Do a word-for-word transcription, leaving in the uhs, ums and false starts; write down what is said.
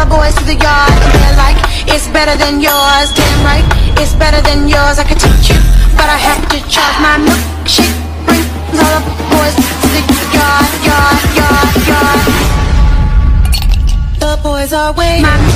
boys to the yard, and they're like, it's better than yours. Damn right, it's better than yours. I could teach you, but I have to charge. My milkshake brings all the boys to the yard, yard, yard, yard. The boys are waiting. My